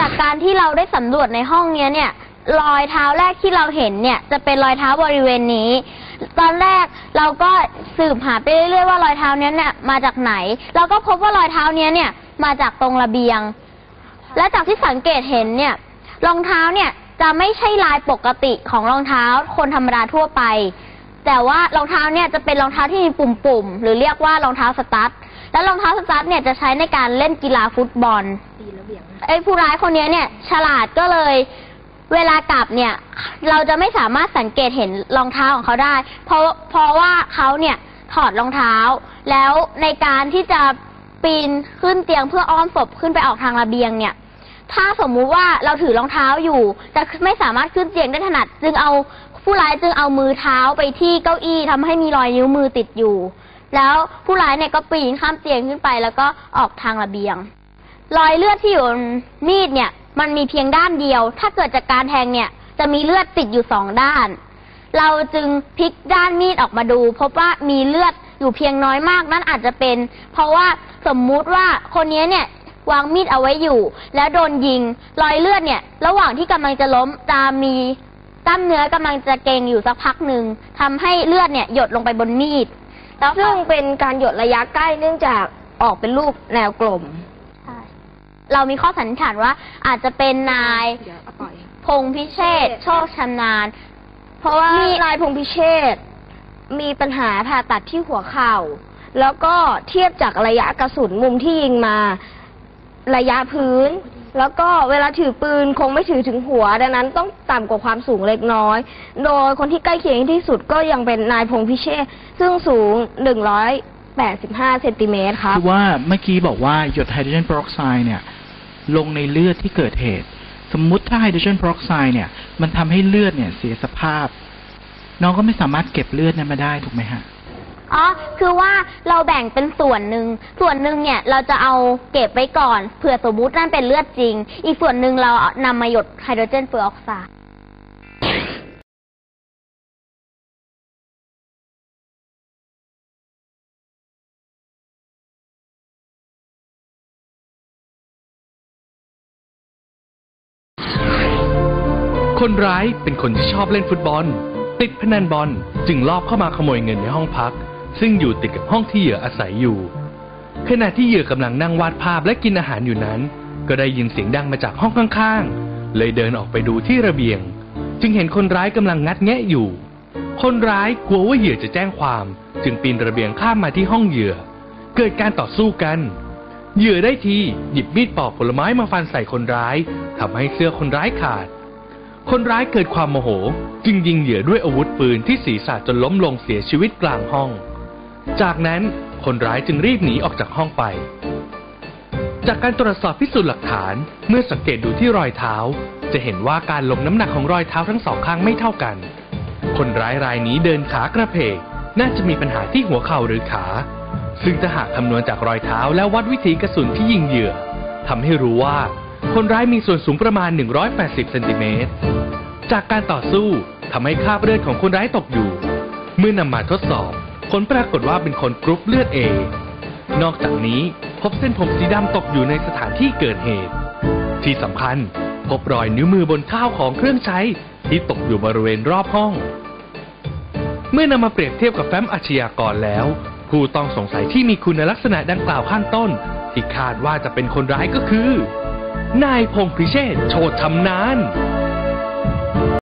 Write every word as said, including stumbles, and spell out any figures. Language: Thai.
จากการที่เราได้สำรวจในห้องนี้เนี่ยรอยเท้าแรกที่เราเห็นเนี่ยจะเป็นรอยเท้าบริเวณนี้ตอนแรกเราก็สืบหาไปเรื่อยๆว่ารอยเท้านี้เนี่ยมาจากไหนเราก็พบว่ารอยเท้านี้เนี่ยมาจากตรงระเบียงและจากที่สังเกตเห็นเนี่ยรองเท้าเนี่ยจะไม่ใช่ลายปกติของรองเท้าคนธรรมดาทั่วไปแต่ว่ารองเท้าเนี่ยจะเป็นรองเท้าที่มีปุ่มๆหรือเรียกว่ารองเท้าสตั๊ดและรองเท้าสตั๊ดเนี่ยจะใช้ในการเล่นกีฬาฟุตบอลไอ้ผู้ร้ายคนนี้เนี่ยฉลาดก็เลยเวลากลับเนี่ยเราจะไม่สามารถสังเกตเห็นรองเท้าของเขาได้เพราะเพราะว่าเขาเนี่ยถอดรองเท้าแล้วในการที่จะปีนขึ้นเตียงเพื่ออ้อมศพขึ้นไปออกทางระเบียงเนี่ยถ้าสมมุติว่าเราถือรองเท้าอยู่แต่ไม่สามารถขึ้นเตียงได้ถนัดจึงเอาผู้ร้ายจึงเอามือเท้าไปที่เก้าอี้ทำให้มีรอยนิ้วมือติดอยู่แล้วผู้ร้ายเนี่ยก็ปีนข้ามเตียงขึ้นไปแล้วก็ออกทางระเบียงรอยเลือดที่อยู่มีดเนี่ยมันมีเพียงด้านเดียวถ้าเกิดจากการแทงเนี่ยจะมีเลือดติดอยู่สองด้านเราจึงพลิกด้านมีดออกมาดูพบว่ามีเลือดอยู่เพียงน้อยมากนั่นอาจจะเป็นเพราะว่าสมมุติว่าคนนี้เนี่ยวางมีดเอาไว้อยู่แล้วโดนยิงรอยเลือดเนี่ยระหว่างที่กำลังจะล้มจะมีกล้ามเนื้อกำลังจะเกร็งอยู่สักพักหนึ่งทำให้เลือดเนี่ยหยดลงไปบนมีดแล้วซึ่งเป็นการหยดระยะใกล้เนื่องจากออกเป็นรูปแนวกลมเรามีข้อสันนิษฐานว่าอาจจะเป็นนายพงษ์พิเชษฐ์โชคชำนาญเพราะว่านายพงษ์พิเชษฐ์มีปัญหาผ่าตัดที่หัวเข่าแล้วก็เทียบจากระยะกระสุนมุมที่ยิงมาระยะพื้นแล้วก็เวลาถือปืนคงไม่ถือถึงหัวดังนั้นต้องต่ำกว่าความสูงเล็กน้อยโดยคนที่ใกล้เคียงที่สุดก็ยังเป็นนายพงษ์พิเชษฐ์ซึ่งสูงหนึ่งร้อยแปดสิบห้าเซนติเมตรครับคือว่าเมื่อกี้บอกว่าหยดไฮโดรเจนเปอร์ออกไซด์เนี่ยลงในเลือดที่เกิดเหตุสมมุติถ้าไฮโดรเจนเปอร์ออกไซด์เนี่ยมันทำให้เลือดเนี่ยเสียสภาพน้องก็ไม่สามารถเก็บเลือดนั้นมาได้ถูกไหมฮะอ๋อคือว่าเราแบ่งเป็นส่วนหนึ่งส่วนหนึ่งเนี่ยเราจะเอาเก็บไว้ก่อนเผื่อสมมุตินั่นเป็นเลือดจริงอีกส่วนหนึ่งเรานำมาหยดไฮโดรเจนเปอร์ออกไซด์คนร้ายเป็นคนที่ชอบเล่นฟุตบอลติดพนันบอลจึงลอบเข้ามาขโมยเงินในห้องพักซึ่งอยู่ติดกับห้องที่เหยื่ออาศัยอยู่ขณะที่เหยื่อกำลังนั่งวาดภาพและกินอาหารอยู่นั้นก็ได้ยินเสียงดังมาจากห้องข้างๆเลยเดินออกไปดูที่ระเบียงจึงเห็นคนร้ายกำลังงัดแงะอยู่คนร้ายกลัวว่าเหยื่อจะแจ้งความจึงปีนระเบียงข้ามมาที่ห้องเหยื่อเกิดการต่อสู้กันเหยื่อได้ทีหยิบมีดปอกผลไม้มาฟันใส่คนร้ายทำให้เสื้อคนร้ายขาดคนร้ายเกิดความโมโหจึงยิงเหยื่อด้วยอาวุธปืนที่ศีรษะจนล้มลงเสียชีวิตกลางห้องจากนั้นคนร้ายจึงรีบหนีออกจากห้องไปจากการตรวจสอบพิสูจน์หลักฐานเมื่อสังเกตดูที่รอยเท้าจะเห็นว่าการลงน้ำหนักของรอยเท้าทั้งสองข้างไม่เท่ากันคนร้ายรายนี้เดินขากระเพกน่าจะมีปัญหาที่หัวเข่าหรือขาซึ่งถ้าหากคำนวณจากรอยเท้าและวัดวิถีกระสุนที่ยิงเหยื่อทำให้รู้ว่าคนร้ายมีส่วนสูงประมาณหนึ่งร้อยแปดสิบเซนติเมตรจากการต่อสู้ทำให้คราบเลือดของคนร้ายตกอยู่เมื่อนำมาทดสอบผลปรากฏว่าเป็นคนกรุ๊ปเลือด เอ นอกจากนี้พบเส้นผมสีดำตกอยู่ในสถานที่เกิดเหตุที่สำคัญพบรอยนิ้วมือบนข้าวของเครื่องใช้ที่ตกอยู่บริเวณรอบห้องเมื่อนำมาเปรียบเทียบกับแฟ้มอาชญากรแล้วผู้ต้องสงสัยที่มีคุณลักษณะดังกล่าวข้างต้นที่คาดว่าจะเป็นคนร้ายก็คือนายพงษ์พิเชษฐ์โชติชำนาญ